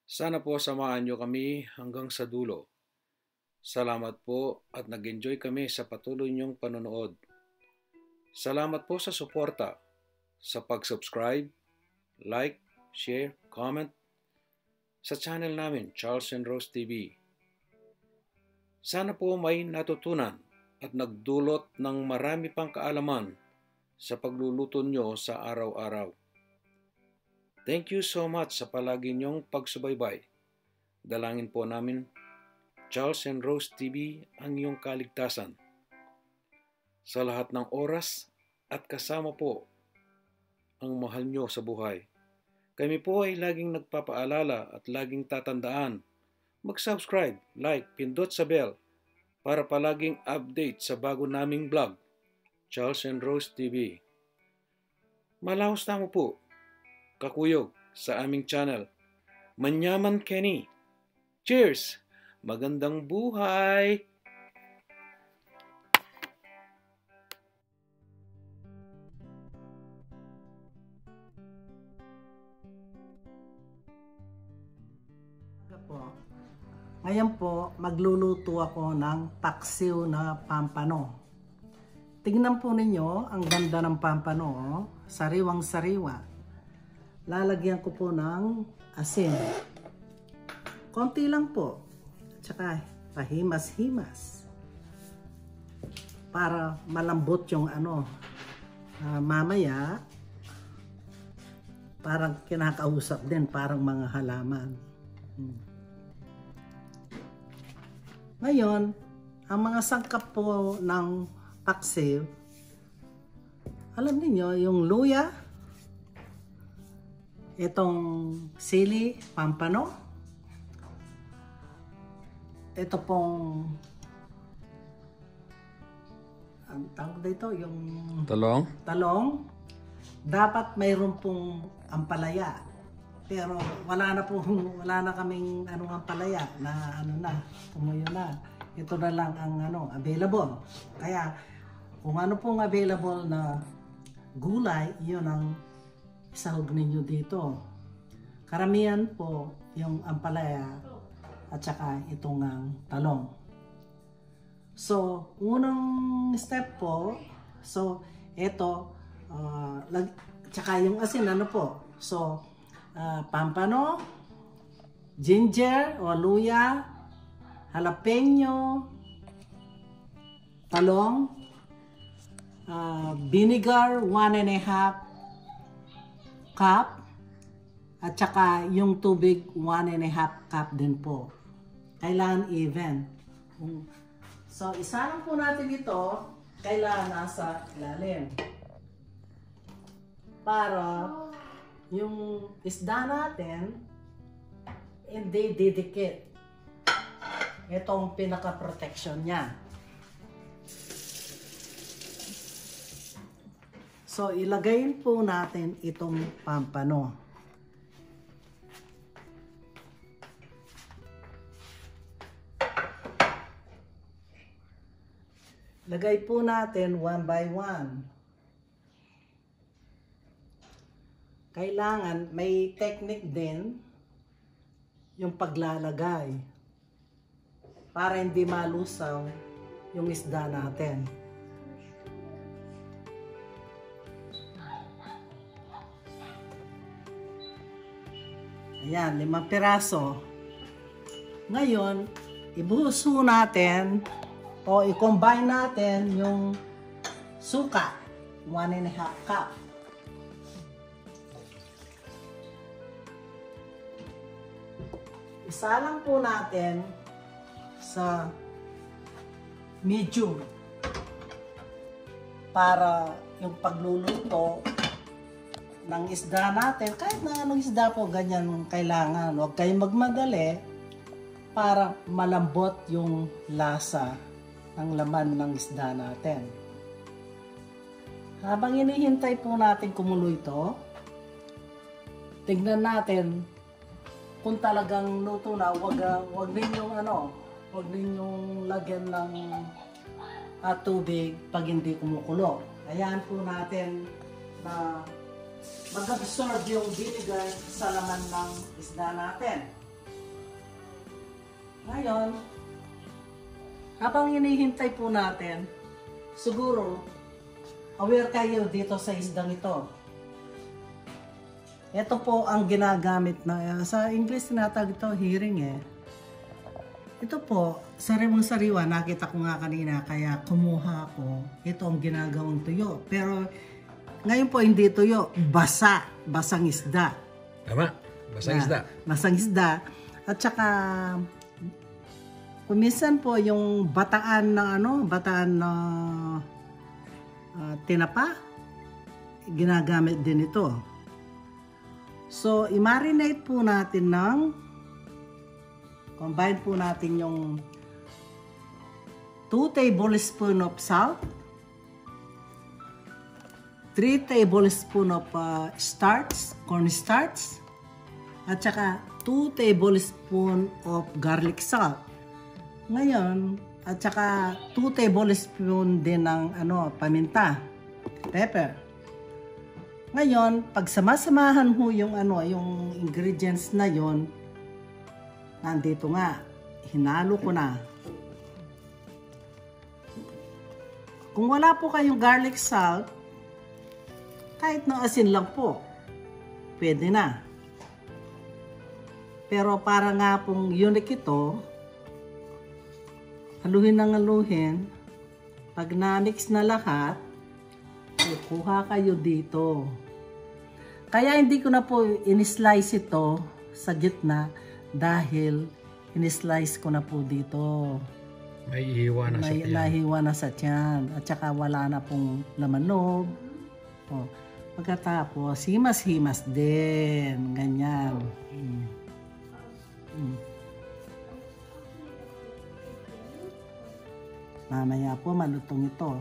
Sana po samahan nyo kami hanggang sa dulo. Salamat po at nag-enjoy kami sa patuloy niyong panonood. Salamat po sa suporta, sa pag-subscribe, like, share, comment sa channel namin, Charles and Rose TV. Sana po may natutunan at nagdulot ng marami pang kaalaman sa pagluluto nyo sa araw-araw. Thank you so much sa palagi niyong pagsubaybay. Dalangin po namin, Charles and Rose TV, ang iyong kaligtasan. Sa lahat ng oras at kasama po ang mahal nyo sa buhay. Kami po ay laging nagpapaalala at laging tatandaan. Mag-subscribe, like, pindot sa bell para palaging update sa bago naming vlog, Charles and Rose TV. Malaos na mo po, kakuyog sa aming channel, Manyaman Kenny. Cheers! Magandang buhay! Ngayon po, magluluto ako ng paksiw na pampano. Tingnan po ninyo, ang ganda ng pampano, oh. Sariwang-sariwa. Lalagyan ko po ng asin. Konti lang po. Tsaka pahimas-himas. Para malambot yung mamaya, parang kinakausap din, parang mga halaman. Ngayon, ang mga sangkap po ng paksiw, alam niyo yung luya, itong sili, pampano, ito pong, ang tawag dito, yung talong, dapat mayroon pong ampalaya. Pero wala na kaming ampalaya na tumuyo na. Ito na lang ang available. Kaya kung ano pong available na gulay, yun ang isahog ninyo dito. Karamihan po yung ampalaya at saka itong talong. So, unang step po, so ito, tsaka yung asin po. So, pampano, ginger o luya, jalapeno, talong, vinegar 1.5 cup, at saka yung tubig 1.5 cup din po. Kailangan even. So, isa lang po natin ito, kailangan nasa ilalim. Para yung isda natin hindi didikit. Itong pinaka-protection niya. So, ilagay po natin itong pampano. Lagay po natin one by one. Kailangan may technique din yung paglalagay para hindi malusaw yung isda natin. Ayan, 5 piraso. Ngayon, ibuhos natin o i-combine natin yung suka, 1.5 cup. Isa lang po natin sa medium para yung pagluluto ng isda natin, kahit na anong isda po, ganyan kailangan. Huwag kayong magmadali para malambot yung lasa ng laman ng isda natin. Habang hinihintay po natin kumulo ito, tignan natin kung talagang luto na. Wag ninyong lagyan ng tubig pag hindi kumukulo. Ayan po natin na mag-absorb yung vinegar sa laman ng isda natin. Ngayon, habang hinihintay po natin, siguro, aware kayo dito sa isdang ito. Ito po ang ginagamit na, sa English tinatawag ito, hearing eh. Ito po, sariwang-sariwa, nakita ko nga kanina, kaya kumuha ako. Ito ang ginagawang tuyo. Pero ngayon po hindi tuyo, basang isda. Tama, basang isda. Basang isda. At saka, kuminsan po yung bataan na tinapa, ginagamit din ito. So, i-marinate po natin combine po natin yung 2 tablespoon of salt, 3 tablespoon of corn starch, at saka 2 tablespoon of garlic salt. Ngayon, at saka 2 tablespoon din ng paminta, pepper. Ngayon, pag samasamahan ho yung ingredients na yon, nandito nga, hinalo ko na. Kung wala po kayong garlic salt, kahit no asin lang po, pwede na. Pero para nga pong unique ito, haluhin ng haluhin. Pag na-mix na lahat, kuha kayo dito. Kaya hindi ko na po in-slice ito sa gitna dahil in-slice ko na po dito. May ihiwa na sa tiyan. Nahiwa na sa tiyan. At saka wala na pong laman loob. O, pagkatapos, himas-himas din. Ganyan. Mamaya po malutong ito.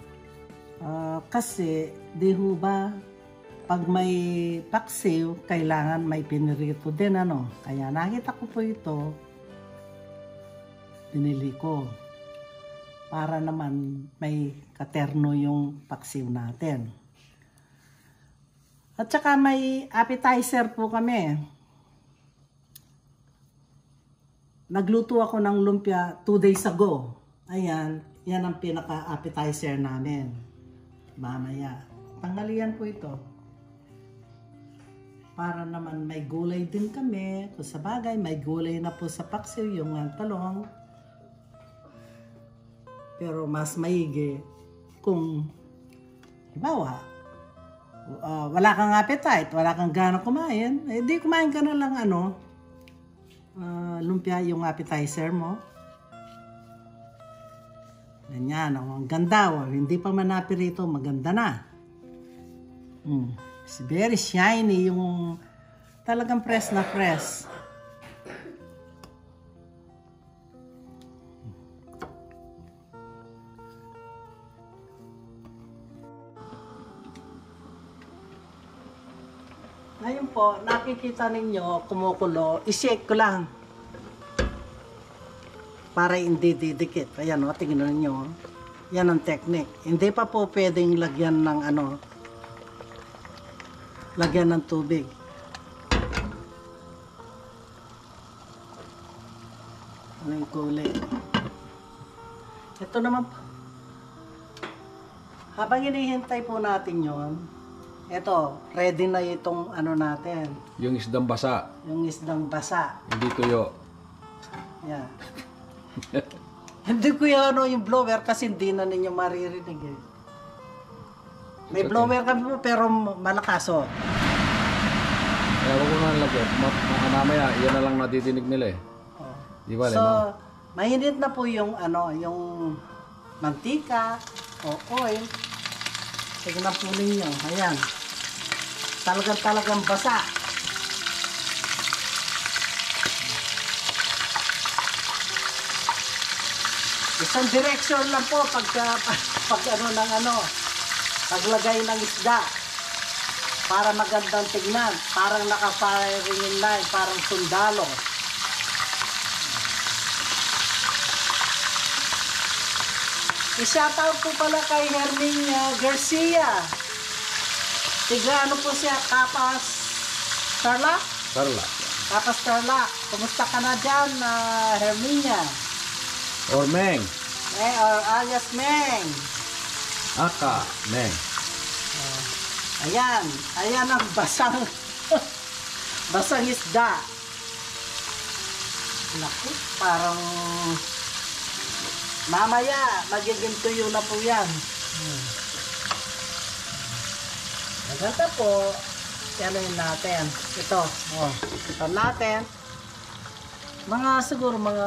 Kasi, di ho ba, pag may paksiw, kailangan may pinirito din, Kaya nakita ko po ito, binili ko. Para naman may katerno yung paksiw natin. At saka may appetizer po kami. Nagluto ako ng lumpia 2 days ago. Ayan, yan ang pinaka-appetizer namin. Mamaya. Tanghalian po ito. Para naman may gulay din kami. Kung sa bagay, may gulay na po sa paksiw yung talong. Pero mas maigi kung, halimbawa, wala kang appetite, wala kang gana kumain, di kumain ka na lang lumpia yung appetizer mo. Ganyan, ang ganda. Hindi pa man napirito, maganda na. It's very shiny, yung talagang press na press. Ngayon po, nakikita ninyo, kumukulo, i-shake ko lang. Para hindi didikit. Ayan tingnan nyo. Yan ang technique. Hindi pa po pwedeng lagyan ng lagyan ng tubig. Ano yung kulay? Ito naman po. Habang hinihintay po natin yon, ito, ready na itong natin. Yung isdang basa. Yung isdang basa. Hindi tuyo. Yan. Hindi ko yung blower kasi hindi na ninyo maririnig eh. May blower kami po pero malakas Kaya wag mo na lagyan. Mamaya, yan na lang nadidinig nila eh. Di ba, so, mainit na po yung yung mantika o oil. Tignan po ninyo. Ayan. Talagang basa. Isang direction lang po paglagay ng isda para magandang tignan, parang naka-firing in line, parang sundalo. I-shoutout po pala kay Hermine Garcia. Tiga po siya, Kapas Tarlac? Papa Starla, kumusta ka na dyan, Herminia? Or Meng. Or alias Meng. Aka, Meng. Ayan ang basang basang isda. Naku, parang mamaya magiging tuyo na po yan. Maganda po. Yanin natin. Ito natin. Siguro mga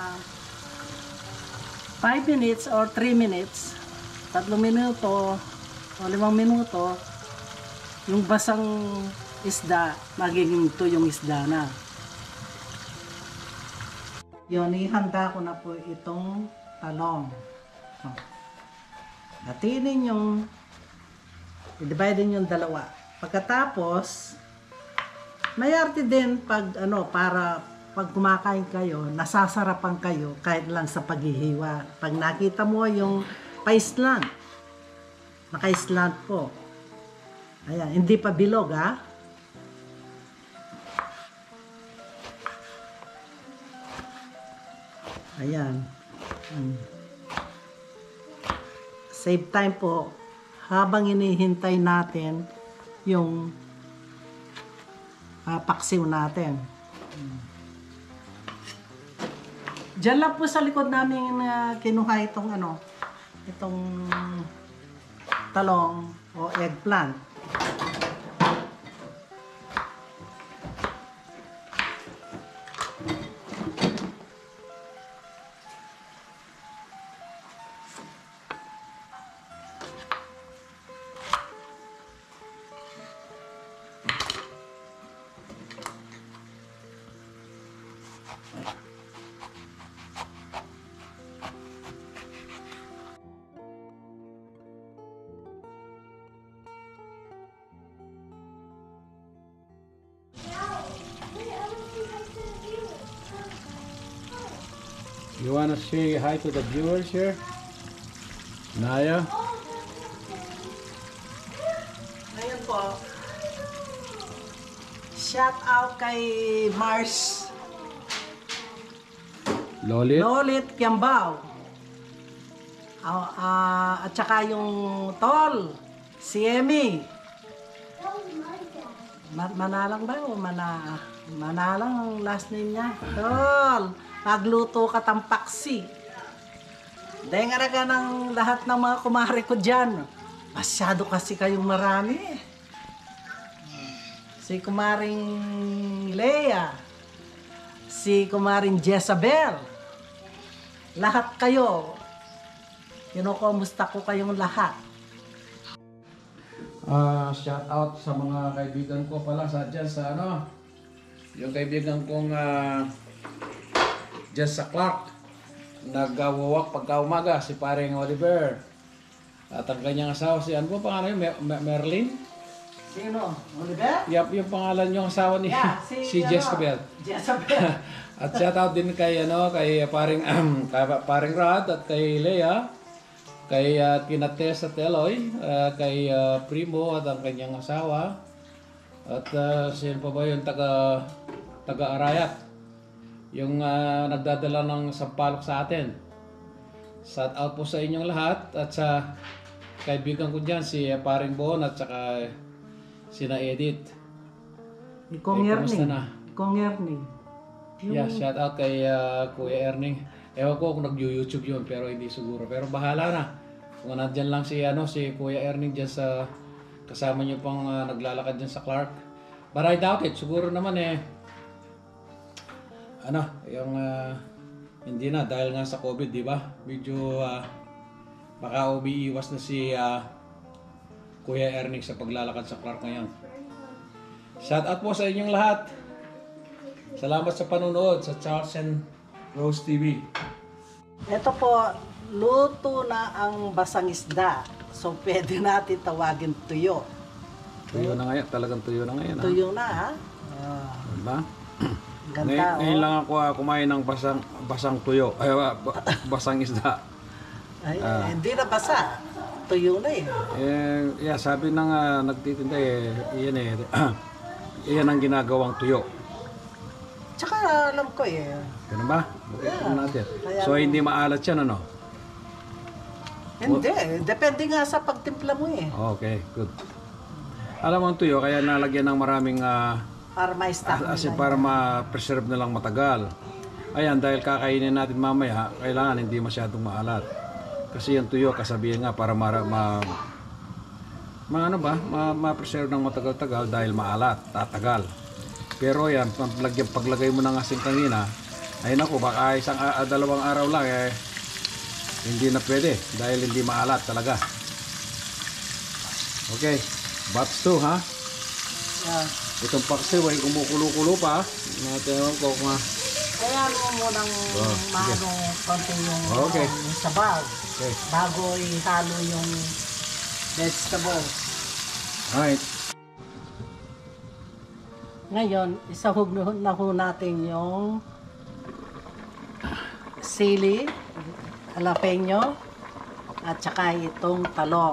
5 minutes or 3 minutes. 3 minuto o 5 minuto. Yung basang isda, magiging tuyong isda na. Yun, ihanda ko na po itong talong. Hatinin yung, i-divide yung dalawa. Pagkatapos, may arte din para pag kumakain kayo, nasasarapan kayo kahit lang sa paghihiwa. Pag nakita mo yung pa-island, naka-island po. Ayan, hindi pa bilog ha. Ayan. Save time po habang inihintay natin yung paksiw natin. Diyan lang po sa likod namin kinuha itong itong talong o eggplant. You want to say hi to the viewers here? Naya? Ngayon po, shout out kay Mars Lolit Piambao. At saka yung Tol, si Emmy. Manalang ba o Manalang ang last name niya? Tol, magluto ka tang paksi. Dahil nga raga ng lahat ng mga kumari ko dyan. Masyado kasi kayong marami. Si kumaring Leia, si kumaring Jezabel, lahat kayo. Kinukumusta ko kayong lahat. Shout out sa mga kaibigan ko pala dyan sa yung kaibigan kong dyan sa Clark, nagwawak pagka-umaga, si paring Oliver. At ang kanyang asawa, si ano po pangalan yun? Merlin? Sino? Oliver? Yup, yung pangalan yung asawa ni si Jezabel. Jezabel. At shout out din kay kay paring Rod at kay Leia, kay Tina Tess at Eloy, kay Primo at ang kanyang asawa. At sino pa ba yung taga-Arayat? Yung nagdadala ng sampalok sa atin. Shout out po sa inyong lahat at sa kaibigan ko dyan, si paring Bon at saka sina Edith. Kong Erning. Kumusta na? Kong Erning. Yeah, shout out kay Kuya Erning. Ewan ko kung nag-YouTube yun, pero hindi siguro. Pero bahala na. Kung nandyan lang si Kuya Erning dyan sa kasama niyo pang naglalakad dyan sa Clark. But I doubt it. Siguro naman yung hindi na dahil nga sa COVID, di ba? Medyo baka umiiwas na si Kuya Erning sa paglalakad sa Clark ngayon. Shout out po sa inyong lahat. Salamat sa panonood sa Charles and Rose TV. Ito po, luto na ang basang isda. So, pwede natin tawagin tuyo. Tuyo na ngayon. Talagang tuyo na ngayon. Tuyo na, ha? Diba? Ganda, ngayon lang ako kumain ng basang tuyo. Ay, basang isda. Ay, hindi na basa. Tuyo na sabi ng nagtitinda yan ang ginagawang tuyo. Tsaka alam ko eh. Ganun ba? Okay, Yeah. natin. Kaya So, hindi maalat yan, ano? Hindi. Depende nga sa pagtimpla mo eh. Okay, good. Alam mo ang tuyo, kaya nalagyan ng maraming Para may stock kasi nila. para ma-preserve na lang matagal. Ayan, dahil kakainin natin mamaya, kailangan hindi masyadong maalat. Kasi yung tuyo, kasabihin nga, para ma-preserve ng matagal-tagal dahil maalat, tatagal. Pero yan, paglagay mo ng asin kanina, ay naku, baka dalawang araw lang hindi na pwede dahil hindi maalat talaga. Okay, batch 2 ha. Yeah. Itong paksiw ay kumukulo-kulo pa. Natin ko kung Kaya mo munang maano konti yung Okay. yung sabaw. okay. Bago ihalo yung vegetables. Alright. Ngayon, isahog na ho natin yung sili, jalapeno, at saka itong talong.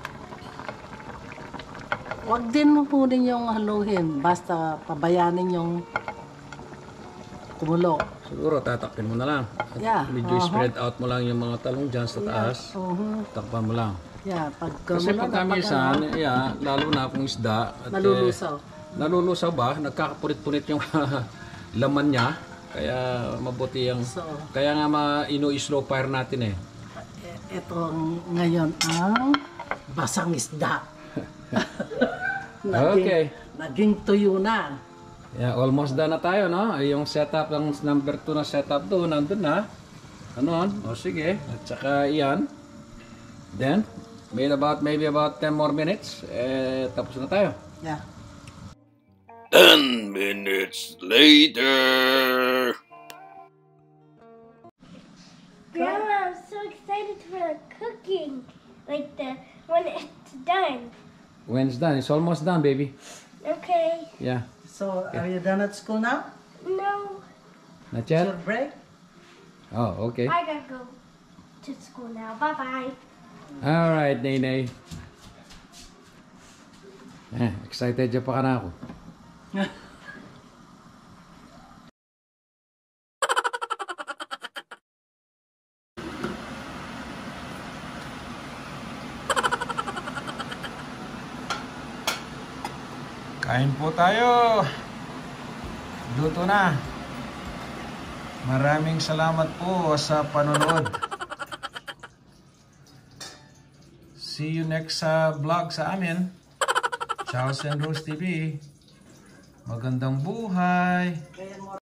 Huwag din po yung haluhin, basta pabayanin yung kumulo. Siguro tatakpin mo na lang. At Yeah, medyo spread out mo lang yung mga talong dyan sa taas. Takpan mo lang. Yeah, pag Kasi kumulo pag na, kamisan, lalo na kung isda, at malulusaw. nalulusaw ba, nagkakapunit-punit yung laman niya. Kaya mabuti yung... So, Kaya nga ino-slow fire natin eh. ito ngayon ang basang isda. Okay. Naging tuyo na. Yeah, almost done na tayo, no? Yung setup ng number 2 na setup doon, nandun na. Ano? O sige. At saka iyan. Then, maybe about 10 more minutes. Tapos na tayo. Yeah. 10 minutes later. Grandma, I'm so excited for the cooking. When it's done. When it's done, it's almost done, baby. Okay. Yeah. So, are you done at school now? No, Not Your yet? break? Oh, okay. I gotta go to school now. Bye bye. All right, Nene. Excited dyan pa ka na ako. Kain po tayo. Luto na. Maraming salamat po sa panonood. See you next vlog sa amin. Charles and Rose TV. Magandang buhay.